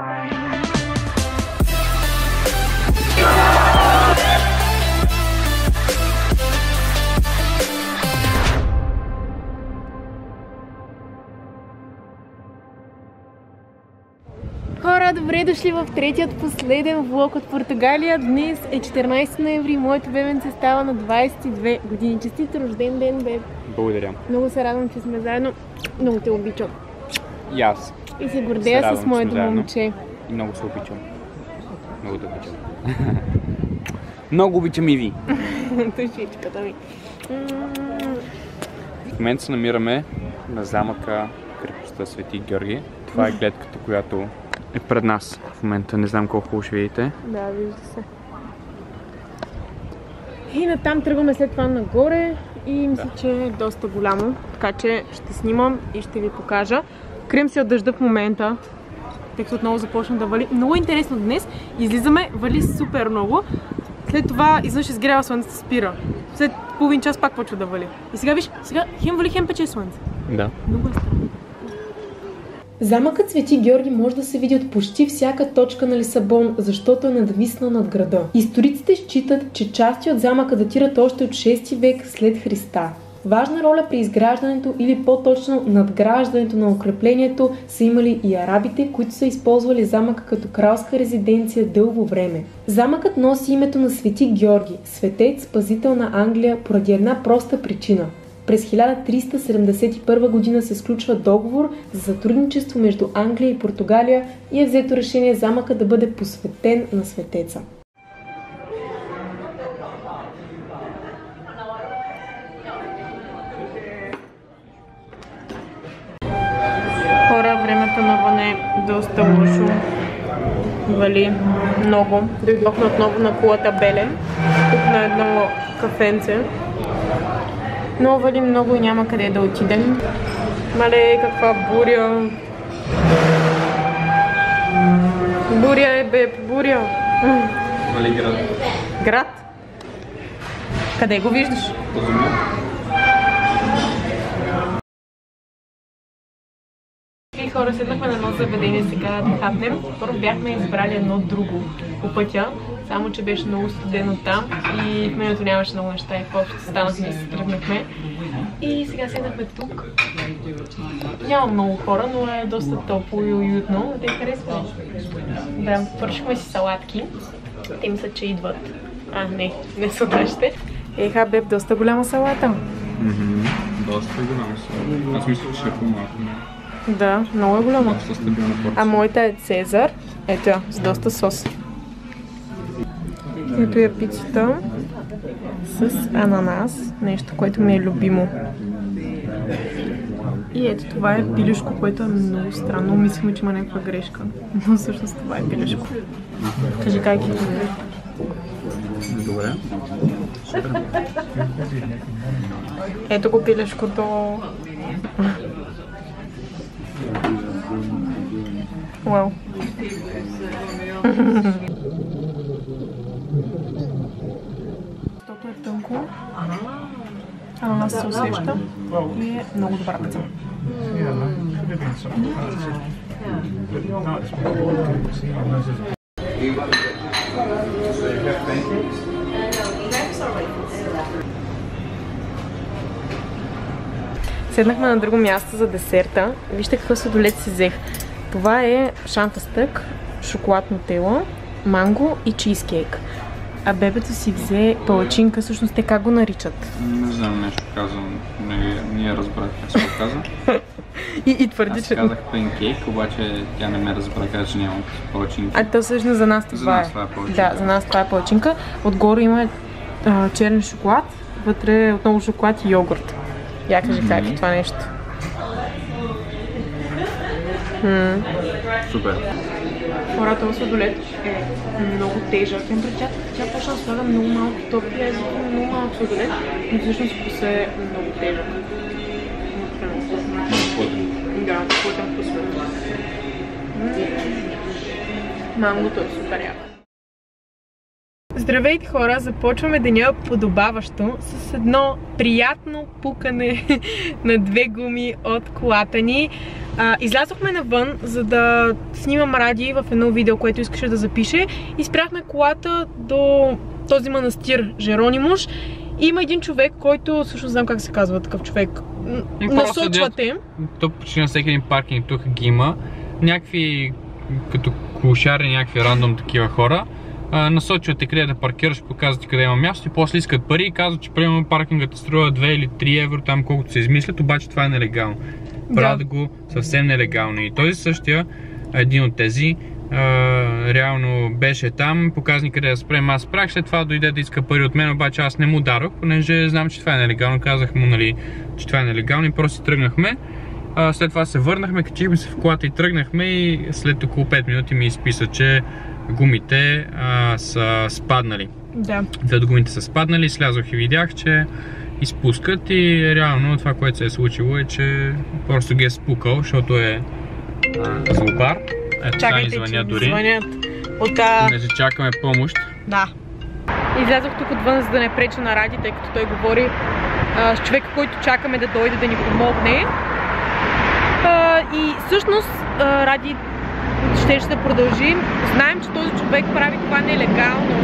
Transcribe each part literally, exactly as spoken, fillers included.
Хора, добре дошли в третият последен влог от Португалия. Днес е четиринайсети ноември, моето бебенце става на двайсет и две години. Честит рожден ден, беб! Благодаря. Много се радвам, че сме заедно. Много те обичам. И аз. И се гордея се с моето момче. И много се обичам. Много те обичам. Много обичам и ви. Тъжичката ми. В момента се намираме на замъка крепостта Свети Георги. Това е гледката, която е пред нас в момента. Не знам колко ще видите. Да, вижда се. И натам тръгваме след това нагоре и мисля, да. че е доста голямо. Така че ще снимам и ще ви покажа. Крием се от дъжда в момента, тъй като отново започна да вали. Много интересно днес. Излизаме, вали супер много. След това изведнъж изгрява слънцето, спира. След половин час пак почва да вали. И сега виж, сега хем вали, хем пече слънце. Да. Много е странно. Замъкът Свети Георги може да се види от почти всяка точка на Лисабон, защото е надвиснал над града. Историците считат, че части от замъка датират още от шести век след Христа. Важна роля при изграждането или по-точно надграждането на укреплението са имали и арабите, които са използвали замъка като кралска резиденция дълго време. Замъкът носи името на Свети Георги, светец, пазител на Англия, поради една проста причина. През хиляда триста седемдесет и първа година се сключва договор за сътрудничество между Англия и Португалия и е взето решение замъка да бъде посветен на светеца. Хора, времето навън е доста лошо. Вали много. Дойдохме отново на кулата Белен, тук на едно кафенце. Но вали много и няма къде да отидем. Мале, каква буря! Буря е, беб, буря! Вали град. Град? Къде го виждаш? И хора, седнахме на едно заведение сега да хапнем. Първо бяхме избрали едно друго по пътя, само че беше много студено там и в менюто нямаше много неща и по-общо станахме и се тръгнахме. И сега седнахме тук. Няма много хора, но е доста топло и уютно. Те харесва. Да, поръчахме си салатки. Те мисля, че идват. А, не, не са нашите. Еха, беб, доста голяма салата. Мхм, доста голяма салата. Аз мисля, че ще е по-малко. Да, много е голяма. Доста стабилна порция. А моята е Цезар. Ето я, с доста сос. Ето е пицата с ананас, нещо, което ми е любимо. И ето това е пилешко, което е много странно. Мислихме, че има някаква грешка, но всъщност това е пилешко. Кажи как е? Добре. Ето го пилешкото. Вау. Защото е тънко, ананас се усеща и е много добра пица. Седнахме на друго място за десерта. Вижте какво сладолед си взех. Това е шамфастък, шоколад нутела, манго и чизкейк. А бебето си взе палачинка, всъщност те как го наричат? Не знам, нещо казвам, не, не разбрах как се го каза. и, и твърди, Аз че... казах панкейк, обаче тя не ме разбра, каза, че няма палачинка. А то всъщност за нас това, за нас е. това е палачинка. Да, за нас това е палачинка. Отгоре има а, черен шоколад, вътре отново шоколад и йогурт. Я кажи mm-hmm. как е това нещо. Mm. Супер. Хора, този сладолед е много тежък. Тя, тя почна да слага много малко топли, аз викам много малко сладолед, но всъщност вкусът е много тежък. Да, плътен вкус. Мангото е супер яко. Здравейте хора, започваме деня подобаващо с едно приятно пукане на две гуми от колата ни. А, излязохме навън, за да снимам Ради в едно видео, което искаше да запише, и спряхме колата до този манастир Жеронимуш. Има един човек, който, всъщност знам как се казва такъв човек, насочвате. То почти на всеки един паркинг тук ги има. Някакви като клошари, някакви рандом такива хора. Насочвате къде да паркираш, показвате къде има място и после искат пари и казват, че примерно паркингът струва две или три евро, там колкото се измислят, обаче това е нелегално. Правят да го съвсем нелегално. И този същия, един от тези, а, реално беше там, показни къде да спрем, аз спрях, след това дойде да иска пари от мен, обаче аз не му дадох, понеже знам, че това е нелегално, казах му, нали, че това е нелегално и просто тръгнахме. А, след това се върнахме, качихме се в колата и тръгнахме и след около пет минути ми изписа, че гумите а, са спаднали. Да. Две от гумите са спаднали, слязох и видях, че изпускат и реално това, което се е случило е, че просто ги е спукал, защото е а, злобар. Ето сега ни звънят дори. Звънят от а... Не се чакаме помощ. Да. Излязох тук отвън, за да не преча на Ради, тъй като той говори а, с човека, който чакаме да дойде да ни помогне. А, и всъщност а, Ради ще ще да продължим. Знаем, че този човек прави това нелегално.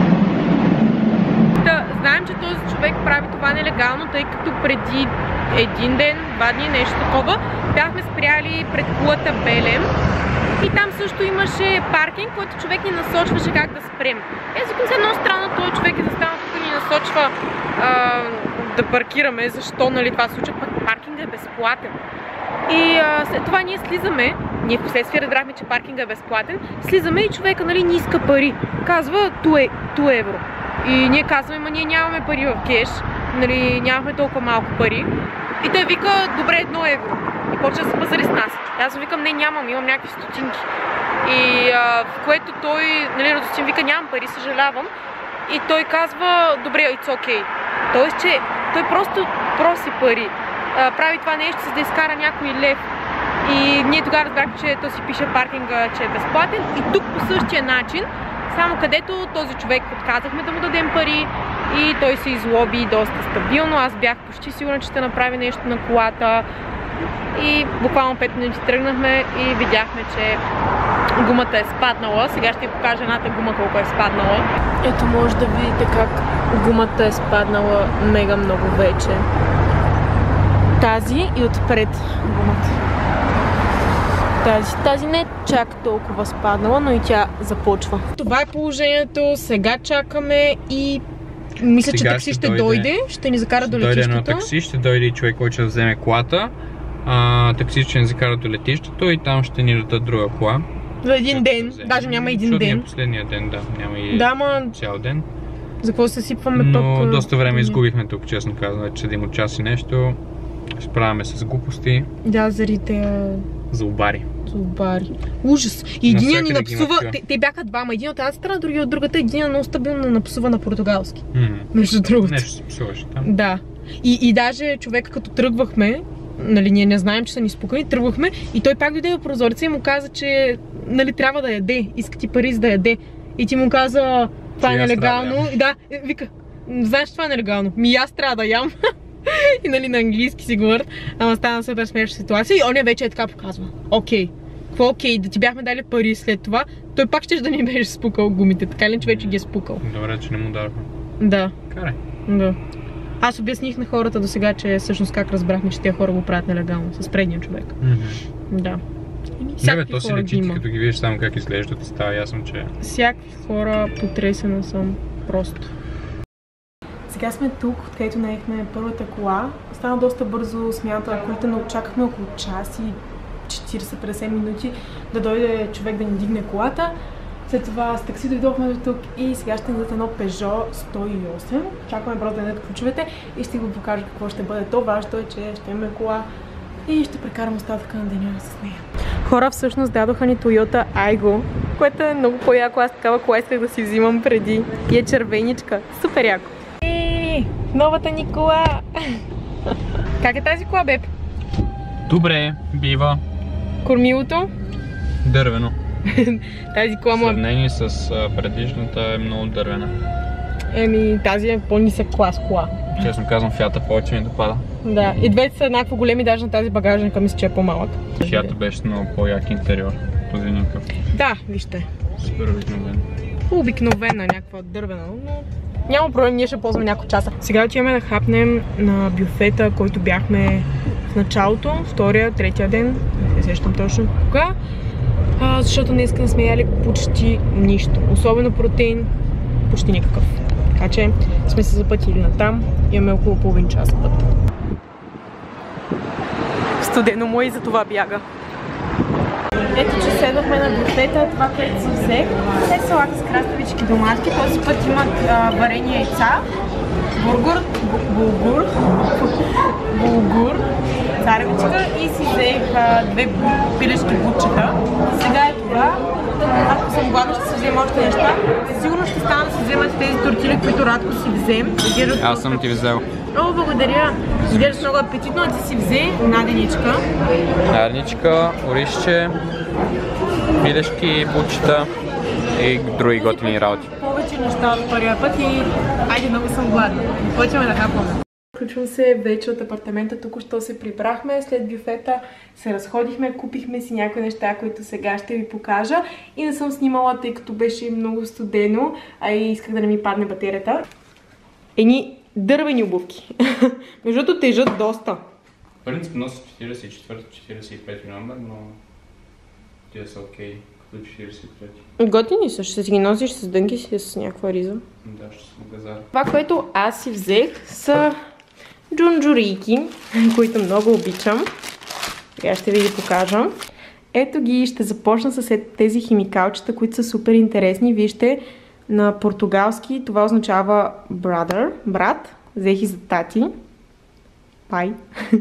Да, знаем, че този човек прави това нелегално, тъй като преди един ден, два дни, нещо такова, бяхме спряли пред кулата Белем. И там също имаше паркинг, който човек ни насочваше как да спрем. Е, за се едно странно, този човек е застанал тук и ни насочва а, да паркираме. Защо, нали, това се случва? Пък паркингът е безплатен. И а, след това ние слизаме, ние в последствие разбрахме, че паркинга е безплатен, слизаме и човека, нали, не иска пари. Казва две евро. И ние казваме, ма ние нямаме пари в кеш, нали, нямахме толкова малко пари. И той вика, добре, едно евро. И почва да се пазари с нас. И аз викам, не, нямам, имам някакви стотинки. И а, в което той, нали, Радостин вика, нямам пари, съжалявам. И той казва, добре, it's okay. Тоест, че той просто проси пари. А, прави това нещо, за да изкара някой лев. И ние тогава разбрахме, че то си пише паркинга, че е безплатен. И тук по същия начин, само където този човек отказахме да му дадем пари и той се излоби доста стабилно. Аз бях почти сигурна, че ще направи нещо на колата. И буквално пет минути тръгнахме и видяхме, че гумата е спаднала. Сега ще ви покажа едната гума колко е спаднала. Ето може да видите как гумата е спаднала мега много вече. Тази и отпред гумата. Тази, тази не е чак толкова спаднала, но и тя започва. Това е положението, сега чакаме и мисля, сега че такси ще, ще дойде. дойде, ще ни закара ще до летището. Ще дойде едно такси, ще дойде и човек, който ще вземе колата. А, такси ще ни закара до летището и там ще ни дадат друга кола. За един ден, даже няма един ден. Защото последния ден, да, няма и да, ма... цял ден. За какво се сипваме но пък? Но доста време изгубихме тук, честно казвам, че седим от час и нещо. Справяме с глупости. Да, зарите... Злобари. Злобари. Ужас. И единия ни напсува... Те, те бяха двама. Един от една страна, другия от другата. Единия много стабилно напсува на португалски. Mm-hmm. Между другото. Нещо се псуваше там. Да. И, и даже човека като тръгвахме, нали, ние не знаем, че са ни спукани, тръгвахме и той пак дойде в прозореца и му каза, че нали, трябва да яде. Иска ти пари за да яде. И ти му каза, това е нелегално. И да, вика, знаеш, това е нелегално. Ми аз трябва да ям. И нали на английски си говорят, ама стана супер смешна ситуация и оня вече е така показва. Окей. Какво окей? Да ти бяхме дали пари след това, той пак ще да ни беше спукал гумите, така ли, че вече ги е спукал. Добре, че не му дадохме. Да. Карай. Да. Аз обясних на хората до сега, че всъщност как разбрахме, че тези хора го правят нелегално с предния човек. Mm-hmm. Да. Не бе, то си лечи, като ги видиш само как изглеждат, става ясно, че... Всякакви хора, потресена съм просто. Сега сме тук, откъдето наехме първата кола. Стана доста бързо смяната на колите, но чакахме около час и четирийсет-петдесет минути да дойде човек да ни дигне колата. След това с такси дойдохме до тук и сега ще ни дадат едно Peugeot сто и осем. Чакаме просто да дадат ключовете и ще го покажа какво ще бъде то. Важното е, че ще имаме кола и ще прекарам остатъка на деня с нея. Хора всъщност дадоха ни Toyota Aygo, което е много по-яко. Аз такава кола исках да си взимам преди. И е червеничка. Супер яко. И новата ни кола! Как е тази кола, беб? Добре, бива. Кормилото? Дървено. Тази кола му... В сравнение с предишната е много дървена. Еми, тази е по-нисък клас кола. Честно казвам, Фиата повече ми допада. Да, и двете са еднакво големи, даже на тази багажника мисля, че е по-малък. Фиата беше много по-як интериор. Този някакъв. Да, вижте. Супер обикновен. Обикновена, някаква дървена, но няма проблем, ние ще ползваме няколко часа. Сега отиваме да хапнем на бюфета, който бяхме в началото, втория, третия ден, не сещам точно кога, а, защото днес не сме яли почти нищо, особено протеин, почти никакъв. Така че сме се запътили натам, имаме около половин час път. Студено му и за това бяга. Ето, че седнахме на бюфета, това, което си взех е салата с краставички доматки. Този път имат а, варени яйца, бургур, булгур, булгур, царевичка и си взех а, две пилешки бутчета. Сега е това. Ако съм гладна, ще си взема още неща. Сигурно ще стана да си вземат тези тортили, които Радко си взем. Аз съм ти взел. О, благодаря. Изглеждаш много апетитно, а ти си взе наденичка. Наденичка, оризче, пилешки, бутчета и други готини работи. Повече неща от първия път и айде, много съм гладна. Почваме да хапваме. Включвам се вече от апартамента, току-що се прибрахме, след бюфета се разходихме, купихме си някои неща, които сега ще ви покажа и не съм снимала, тъй като беше много студено, а и исках да не ми падне батерията. Едни дървени обувки. Между другото тежат доста. В принцип носи четиридесет и четвърти четиридесет и пети номер, но тия са окей, като четиридесет и трети. Готини са, ще си ги носиш с дънки си, с някаква риза. Да, ще съм газар. Това, което аз си взех, са джунджурийки, които много обичам. Сега ще ви ги покажа. Ето ги, ще започна с тези химикалчета, които са супер интересни. Вижте, на португалски това означава brother, брат. Взех и за тати. Пай.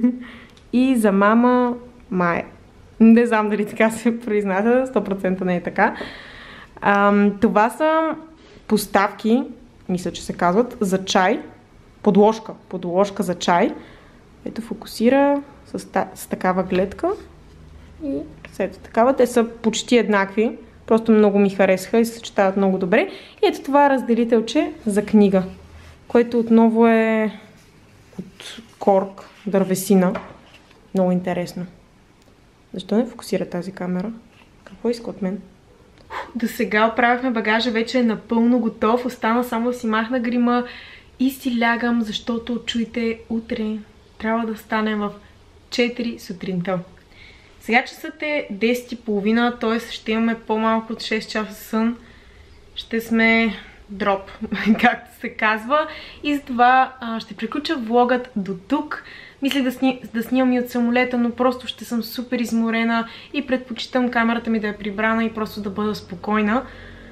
И за мама Майя. Не знам дали така се произнася, сто процента не е така. Ам, това са поставки, мисля, че се казват, за чай. Подложка. Подложка за чай. Ето фокусира с, с такава гледка. И ето такава. Те са почти еднакви. Просто много ми харесаха и се съчетават много добре. И ето това разделителче за книга, което отново е от корк, дървесина. Много интересно. Защо не фокусира тази камера? Какво иска от мен? До сега оправяхме багажа, вече е напълно готов. Остана само да си махна грима и си лягам, защото чуйте, утре трябва да встанем в четири сутринта. Сега часът е десет и половина, т.е. ще имаме по-малко от шест часа сън. Ще сме дроп, както се казва. И затова а, ще приключа влогът до тук. Мислех да, сни, да снимам и от самолета, но просто ще съм супер изморена и предпочитам камерата ми да е прибрана и просто да бъда спокойна.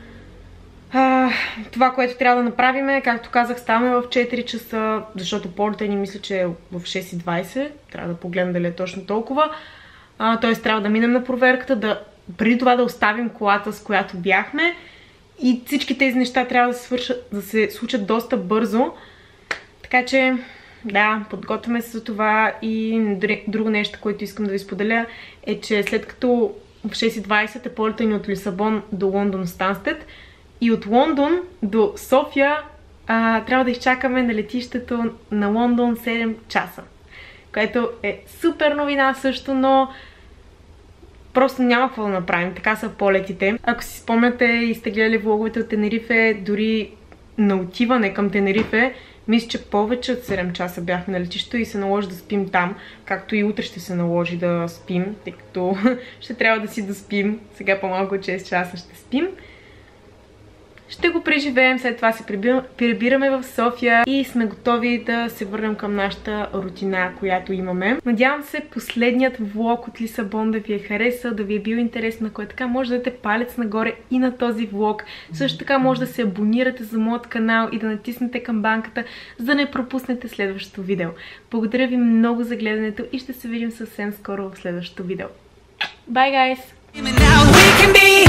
А, това, което трябва да направим е, както казах, ставаме в четири часа, защото полета ни мисля, че е в шест и двайсет. Трябва да погледна дали е точно толкова. Т.е. трябва да минем на проверката, да, преди това да оставим колата, с която бяхме. И всички тези неща трябва да се, свършат, да се случат доста бързо. Така че, да, подготвяме се за това. И друго нещо, което искам да ви споделя, е, че след като в шест и двайсет е полета ни от Лисабон до Лондон Станстед и от Лондон до София а, трябва да изчакаме на летището на Лондон седем часа. Което е супер новина също, но просто няма какво да направим. Така са полетите. Ако си спомняте и сте гледали влоговете от Тенерифе, дори на отиване към Тенерифе, мисля, че повече от седем часа бяхме на летището и се наложи да спим там. Както и утре ще се наложи да спим, тъй като ще трябва да си доспим. Сега по-малко от шест часа ще спим. Ще го преживеем, след това се прибираме в София и сме готови да се върнем към нашата рутина, която имаме. Надявам се последният влог от Лисабон да ви е харесал, да ви е бил интересен, ако е така, може да дадете палец нагоре и на този влог. Също така може да се абонирате за моят канал и да натиснете камбанката, за да не пропуснете следващото видео. Благодаря ви много за гледането и ще се видим съвсем скоро в следващото видео. Bye, guys!